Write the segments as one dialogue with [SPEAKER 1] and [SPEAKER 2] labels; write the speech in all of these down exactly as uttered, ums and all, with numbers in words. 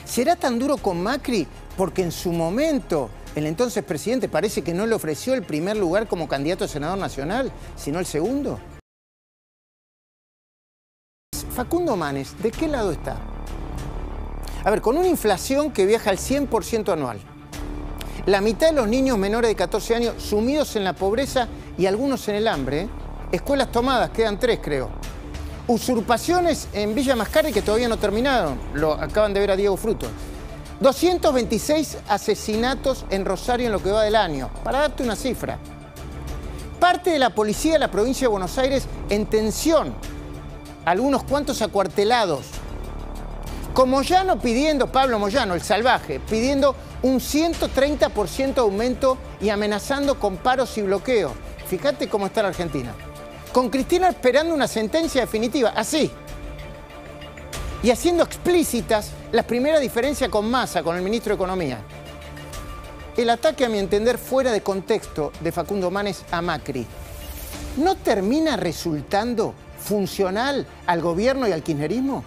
[SPEAKER 1] ¿Será tan duro con Macri porque en su momento el entonces presidente parece que no le ofreció el primer lugar como candidato a senador nacional, sino el segundo? Facundo Manes, ¿de qué lado está? A ver, con una inflación que viaja al cien por ciento anual, la mitad de los niños menores de catorce años sumidos en la pobreza y algunos en el hambre, ¿eh? Escuelas tomadas, quedan tres creo. Usurpaciones en Villa Mascardi que todavía no terminaron, lo acaban de ver a Diego Frutos. doscientos veintiséis asesinatos en Rosario en lo que va del año, para darte una cifra. Parte de la policía de la provincia de Buenos Aires en tensión, algunos cuantos acuartelados. Con Moyano pidiendo, Pablo Moyano, el salvaje, pidiendo un ciento treinta por ciento aumento y amenazando con paros y bloqueos. Fíjate cómo está la Argentina. Con Cristina esperando una sentencia definitiva, así. Y haciendo explícitas las primeras diferencias con Massa, con el ministro de Economía. El ataque, a mi entender, fuera de contexto de Facundo Manes a Macri, ¿no termina resultando funcional al gobierno y al kirchnerismo?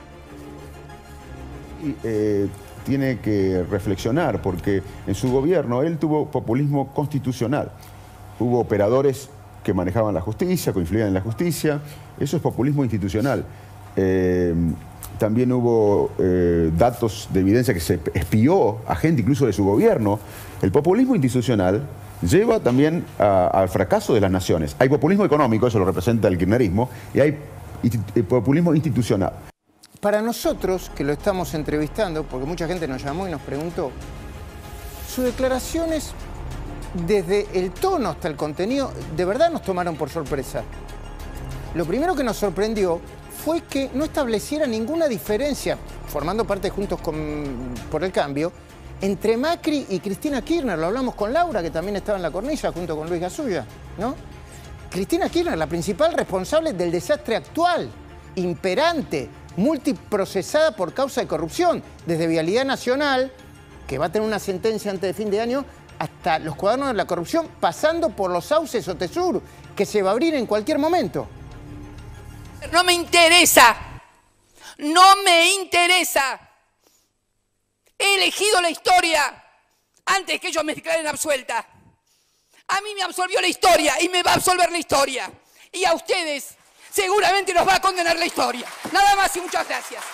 [SPEAKER 2] Y, eh, tiene que reflexionar, porque en su gobierno él tuvo populismo constitucional. Hubo operadores que manejaban la justicia, que influían en la justicia. Eso es populismo institucional. Eh, también hubo eh, datos de evidencia que se espió a gente incluso de su gobierno. El populismo institucional lleva también a, al fracaso de las naciones. Hay populismo económico, eso lo representa el kirchnerismo, y hay populismo institucional.
[SPEAKER 1] Para nosotros, que lo estamos entrevistando, porque mucha gente nos llamó y nos preguntó, sus declaraciones, desde el tono hasta el contenido, de verdad nos tomaron por sorpresa. Lo primero que nos sorprendió fue que no estableciera ninguna diferencia, formando parte de Juntos con, por el Cambio, entre Macri y Cristina Kirchner. Lo hablamos con Laura, que también estaba en la cornisa, junto con Luis Gasulla, ¿no? Cristina Kirchner, la principal responsable del desastre actual, imperante, multiprocesada por causa de corrupción, desde Vialidad Nacional, que va a tener una sentencia antes de fin de año, hasta los cuadernos de la corrupción, pasando por los sauces o Tesur, que se va a abrir en cualquier momento.
[SPEAKER 3] No me interesa, no me interesa. He elegido la historia antes que ellos me declaren absuelta. A mí me absolvió la historia y me va a absolver la historia. Y a ustedes seguramente nos va a condenar la historia. Nada más y muchas gracias.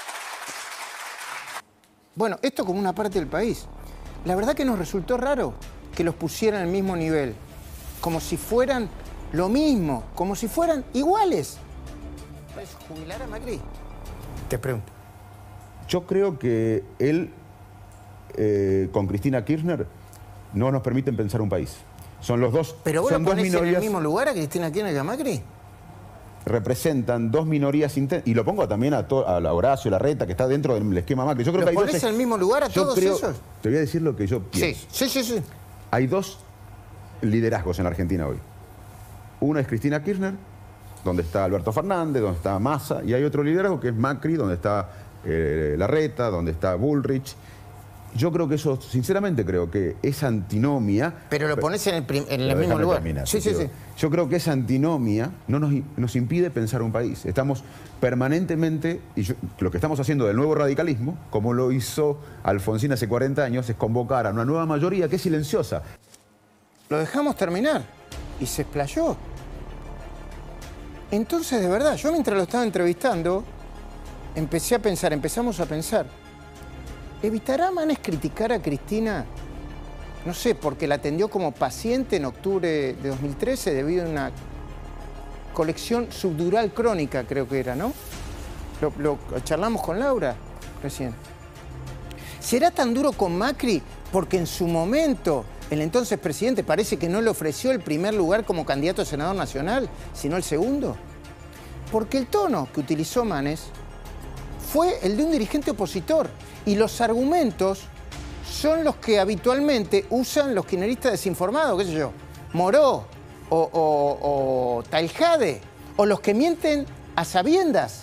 [SPEAKER 1] Bueno, esto como una parte del país. La verdad que nos resultó raro que los pusieran al mismo nivel, como si fueran lo mismo, como si fueran iguales. ¿Puedes jubilar a Macri? Te pregunto.
[SPEAKER 2] Yo creo que él, eh, con Cristina Kirchner, no nos permiten pensar un país. Son los dos.
[SPEAKER 1] ¿Pero vos
[SPEAKER 2] son
[SPEAKER 1] lo
[SPEAKER 2] dos
[SPEAKER 1] ponés
[SPEAKER 2] minorías,
[SPEAKER 1] en el mismo lugar a Cristina Kirchner y a Macri?
[SPEAKER 2] Representan dos minorías intensas, y lo pongo también a, to, a Horacio Larreta, que está dentro del esquema Macri. Yo creo
[SPEAKER 1] ¿Lo
[SPEAKER 2] que hay
[SPEAKER 1] ponés
[SPEAKER 2] dos,
[SPEAKER 1] en el mismo lugar a todos
[SPEAKER 2] creo,
[SPEAKER 1] esos?
[SPEAKER 2] Te voy a decir lo que yo pienso.
[SPEAKER 1] Sí, sí, sí, sí.
[SPEAKER 2] Hay dos liderazgos en la Argentina hoy. Uno es Cristina Kirchner, donde está Alberto Fernández, donde está Massa, y hay otro liderazgo que es Macri, donde está eh, Larreta, donde está Bullrich. Yo creo que eso, sinceramente creo que esa antinomia...
[SPEAKER 1] Pero lo pones en el, prim, en el mismo lugar.
[SPEAKER 2] Terminar,
[SPEAKER 1] sí, sí, sí.
[SPEAKER 2] Yo creo que esa antinomia no nos, nos impide pensar un país. Estamos permanentemente, y yo, lo que estamos haciendo del nuevo radicalismo, como lo hizo Alfonsín hace cuarenta años, es convocar a una nueva mayoría que es silenciosa.
[SPEAKER 1] Lo dejamos terminar y se explayó. Entonces, de verdad, yo mientras lo estaba entrevistando, empecé a pensar, empezamos a pensar, ¿evitará Manes criticar a Cristina, no sé, porque la atendió como paciente en octubre de dos mil trece debido a una colección subdural crónica, creo que era, ¿no? Lo, lo charlamos con Laura recién. ¿Será tan duro con Macri porque en su momento el entonces presidente parece que no le ofreció el primer lugar como candidato a senador nacional, sino el segundo? Porque el tono que utilizó Manes fue el de un dirigente opositor. Y los argumentos son los que habitualmente usan los kirchneristas desinformados, qué sé yo, Moró o, o, o Taljade, o los que mienten a sabiendas.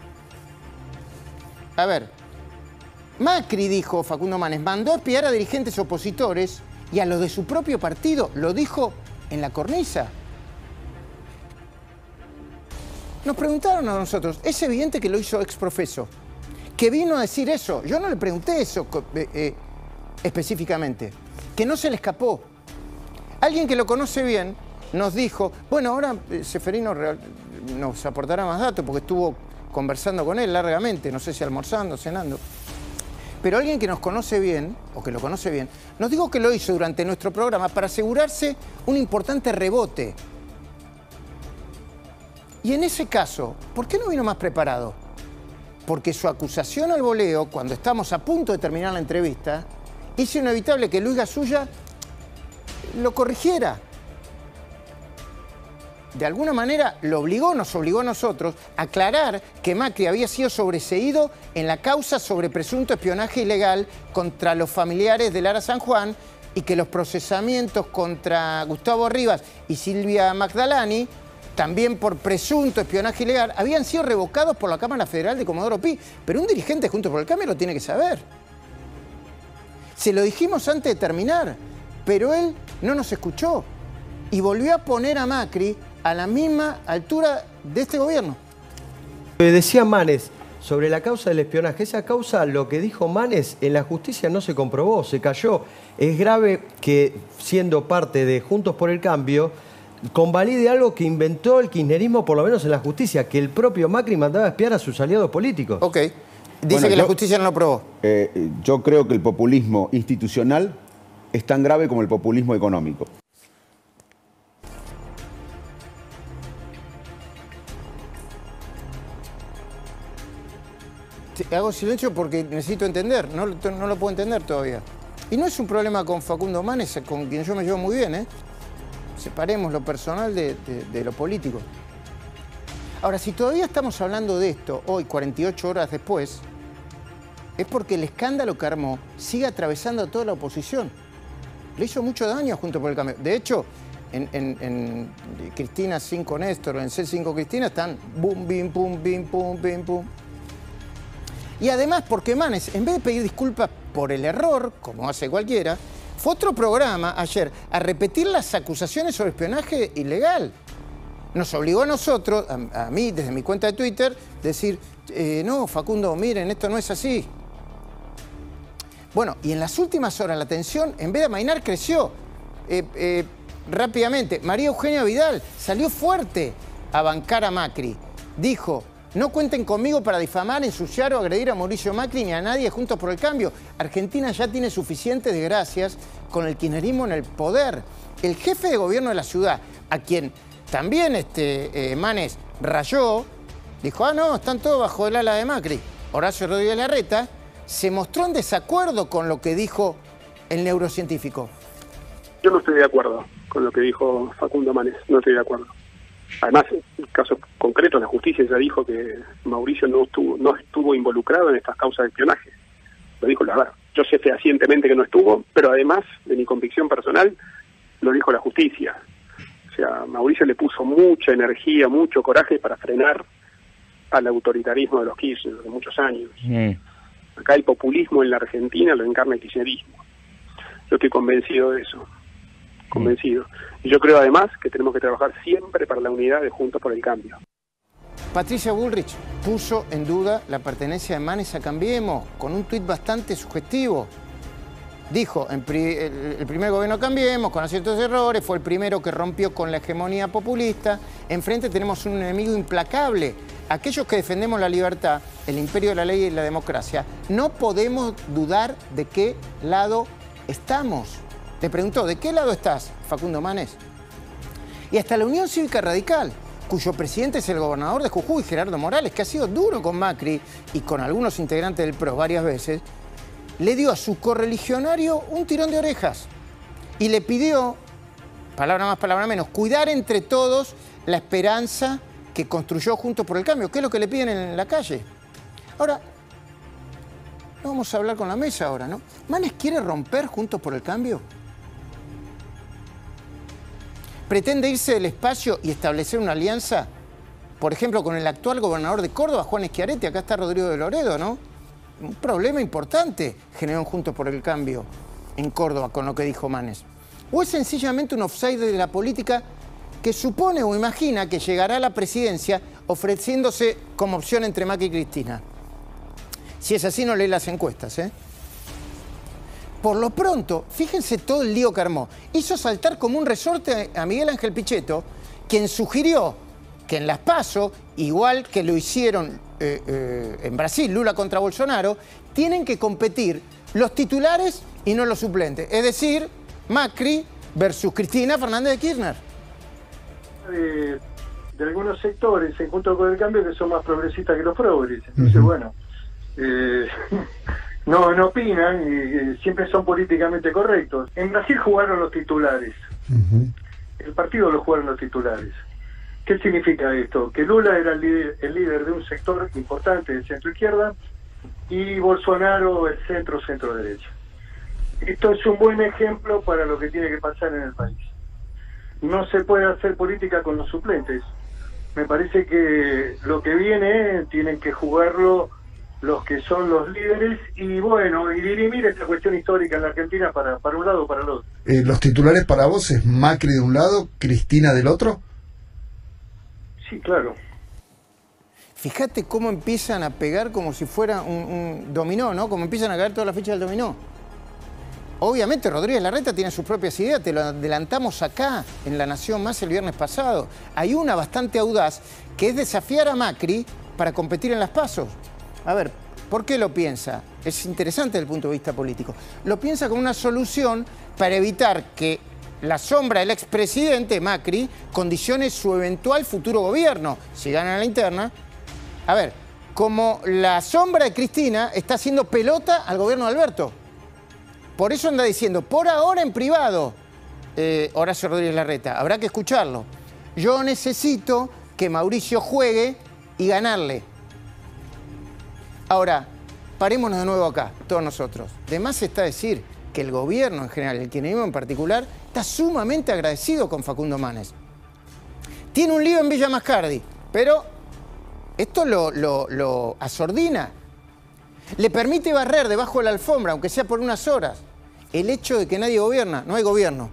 [SPEAKER 1] A ver, Macri, dijo Facundo Manes, mandó a espiar a dirigentes opositores y a los de su propio partido, lo dijo en la cornisa. Nos preguntaron a nosotros, es evidente que lo hizo exprofeso, que vino a decir eso. Yo no le pregunté eso eh, eh, específicamente, que no se le escapó. Alguien que lo conoce bien nos dijo, bueno, ahora eh, Ceferino nos aportará más datos porque estuvo conversando con él largamente, no sé si almorzando, cenando. Pero alguien que nos conoce bien, o que lo conoce bien, nos dijo que lo hizo durante nuestro programa para asegurarse un importante rebote. Y en ese caso, ¿por qué no vino más preparado? Porque su acusación al voleo, cuando estamos a punto de terminar la entrevista, hizo inevitable que Luis Gasulla lo corrigiera. De alguna manera lo obligó, nos obligó a nosotros a aclarar que Macri había sido sobreseído en la causa sobre presunto espionaje ilegal contra los familiares de Lara San Juan y que los procesamientos contra Gustavo Rivas y Silvia Magdalani, también por presunto espionaje ilegal, habían sido revocados por la Cámara Federal de Comodoro Pi. Pero un dirigente Juntos por el Cambio lo tiene que saber. Se lo dijimos antes de terminar, pero él no nos escuchó y volvió a poner a Macri a la misma altura de este gobierno.
[SPEAKER 4] Decía Manes sobre la causa del espionaje. Esa causa, lo que dijo Manes, en la justicia no se comprobó, se cayó. Es grave que, siendo parte de Juntos por el Cambio, convalide algo que inventó el kirchnerismo, por lo menos en la justicia, que el propio Macri mandaba a espiar a sus aliados políticos.
[SPEAKER 1] Ok. Dice
[SPEAKER 2] bueno,
[SPEAKER 1] que
[SPEAKER 2] yo,
[SPEAKER 1] la justicia no lo probó.
[SPEAKER 2] Eh, yo creo que el populismo institucional es tan grave como el populismo económico.
[SPEAKER 1] Hago silencio porque necesito entender, no, no lo puedo entender todavía. Y no es un problema con Facundo Manes, con quien yo me llevo muy bien, ¿eh? Separemos lo personal de, de, de lo político. Ahora, si todavía estamos hablando de esto, hoy, cuarenta y ocho horas después, es porque el escándalo que armó sigue atravesando a toda la oposición. Le hizo mucho daño a Juntos por el Cambio. De hecho, en, en, en Cristina cinco Néstor, en C cinco Cristina, están bum, bim, pum, bim, pum, bim, pum. Y además, porque Manes, en vez de pedir disculpas por el error, como hace cualquiera, fue otro programa ayer a repetir las acusaciones sobre espionaje ilegal. Nos obligó a nosotros, a, a mí, desde mi cuenta de Twitter, decir, eh, no, Facundo, miren, esto no es así. Bueno, y en las últimas horas la tensión, en vez de amainar, creció eh, eh, rápidamente. María Eugenia Vidal salió fuerte a bancar a Macri. Dijo, no cuenten conmigo para difamar, ensuciar o agredir a Mauricio Macri ni a nadie Juntos por el Cambio. Argentina ya tiene suficientes desgracias con el kirchnerismo en el poder. El jefe de gobierno de la ciudad, a quien también este, eh, Manes rayó, dijo, ah, no, están todos bajo el ala de Macri. Horacio Rodríguez Larreta se mostró en desacuerdo con lo que dijo el neurocientífico.
[SPEAKER 5] Yo no estoy de acuerdo con lo que dijo Facundo Manes, no estoy de acuerdo. Además, en el caso concreto, la justicia ya dijo que Mauricio no estuvo, no estuvo involucrado en estas causas de espionaje. Lo dijo la verdad. Yo sé fehacientemente que no estuvo, pero además de mi convicción personal, lo dijo la justicia. O sea, Mauricio le puso mucha energía, mucho coraje para frenar al autoritarismo de los Kirchner de muchos años. Mm. Acá el populismo en la Argentina lo encarna el kirchnerismo. Yo estoy convencido de eso. Convencido. Y yo creo además que tenemos que trabajar siempre para la unidad de Juntos por el Cambio.
[SPEAKER 1] Patricia Bullrich puso en duda la pertenencia de Manes a Cambiemos con un tuit bastante sugestivo. Dijo, en pri el, el primer gobierno Cambiemos, con aciertos errores, fue el primero que rompió con la hegemonía populista. Enfrente tenemos un enemigo implacable. Aquellos que defendemos la libertad, el imperio de la ley y la democracia, no podemos dudar de qué lado estamos. Le preguntó, ¿de qué lado estás, Facundo Manes? Y hasta la Unión Cívica Radical, cuyo presidente es el gobernador de Jujuy, Gerardo Morales, que ha sido duro con Macri y con algunos integrantes del P R O varias veces, le dio a su correligionario un tirón de orejas y le pidió, palabra más, palabra menos, cuidar entre todos la esperanza que construyó Juntos por el Cambio, que es lo que le piden en la calle. Ahora, no vamos a hablar con la mesa ahora, ¿no? ¿Manes quiere romper Juntos por el Cambio? ¿Pretende irse del espacio y establecer una alianza, por ejemplo, con el actual gobernador de Córdoba, Juan Schiaretti? Acá está Rodrigo de Loredo, ¿no? Un problema importante generó Juntos por el Cambio en Córdoba con lo que dijo Manes. ¿O es sencillamente un offside de la política que supone o imagina que llegará a la presidencia ofreciéndose como opción entre Macri y Cristina? Si es así, no lee las encuestas, ¿eh? Por lo pronto, fíjense todo el lío que armó. Hizo saltar como un resorte a Miguel Ángel Pichetto, quien sugirió que en las PASO, igual que lo hicieron eh, eh, en Brasil, Lula contra Bolsonaro, tienen que competir los titulares y no los suplentes. Es decir, Macri versus Cristina Fernández de Kirchner.
[SPEAKER 6] De, de algunos sectores, en Juntos por el Cambio, que son más progresistas que los progres. Entonces, uh-huh. bueno, eh, no, no opinan y eh, siempre son políticamente correctos. En Brasil jugaron los titulares. Uh-huh. El partido lo jugaron los titulares. ¿Qué significa esto? Que Lula era el líder, el líder de un sector importante de centro-izquierda y Bolsonaro el centro-centro-derecha. Esto es un buen ejemplo para lo que tiene que pasar en el país. No se puede hacer política con los suplentes. Me parece que lo que viene tienen que jugarlo los que son los líderes y bueno, y dirimir esta cuestión histórica en la Argentina para, para un lado o para el otro.
[SPEAKER 7] Eh, ¿Los titulares para vos es Macri de un lado, Cristina del otro?
[SPEAKER 6] Sí, claro.
[SPEAKER 1] Fíjate cómo empiezan a pegar como si fuera un, un dominó, ¿no? Como empiezan a caer todas las fichas del dominó. Obviamente Rodríguez Larreta tiene sus propias ideas, te lo adelantamos acá en La Nación Más el viernes pasado. Hay una bastante audaz que es desafiar a Macri para competir en las PASO. A ver, ¿por qué lo piensa? Es interesante desde el punto de vista político. Lo piensa como una solución para evitar que la sombra del expresidente Macri condicione su eventual futuro gobierno, si gana la interna. A ver, como la sombra de Cristina está haciendo pelota al gobierno de Alberto. Por eso anda diciendo, por ahora en privado, eh, Horacio Rodríguez Larreta, habrá que escucharlo. Yo necesito que Mauricio juegue y ganarle. Ahora, parémonos de nuevo acá, todos nosotros. De más está decir que el gobierno en general, el kirchnerismo en particular, está sumamente agradecido con Facundo Manes. Tiene un lío en Villa Mascardi, pero esto lo, lo, lo asordina. Le permite barrer debajo de la alfombra, aunque sea por unas horas, el hecho de que nadie gobierna. No hay gobierno.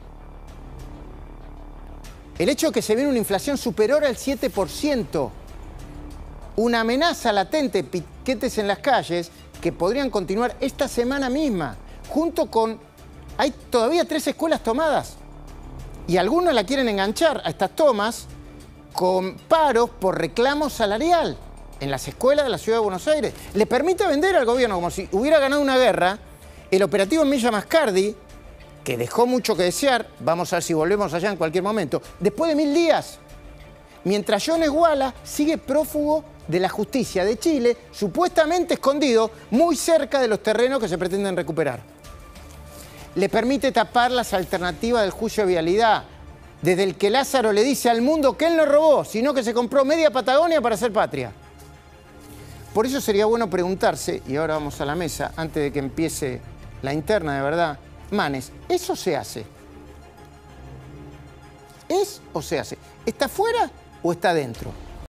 [SPEAKER 1] El hecho de que se viene una inflación superior al siete por ciento. Una amenaza latente, piquetes en las calles, que podrían continuar esta semana misma, junto con... Hay todavía tres escuelas tomadas. Y algunos la quieren enganchar a estas tomas con paros por reclamo salarial en las escuelas de la Ciudad de Buenos Aires. Le permite vender al gobierno como si hubiera ganado una guerra. El operativo en Villa Mascardi, que dejó mucho que desear, vamos a ver si volvemos allá en cualquier momento, después de mil días, mientras John Esguala sigue prófugo de la justicia de Chile, supuestamente escondido muy cerca de los terrenos que se pretenden recuperar. Le permite tapar las alternativas del juicio de vialidad, desde el que Lázaro le dice al mundo que él no robó, sino que se compró media Patagonia para hacer patria. Por eso sería bueno preguntarse, y ahora vamos a la mesa, antes de que empiece la interna de verdad, Manes, ¿eso se hace? ¿Es o se hace? ¿Está fuera o está dentro?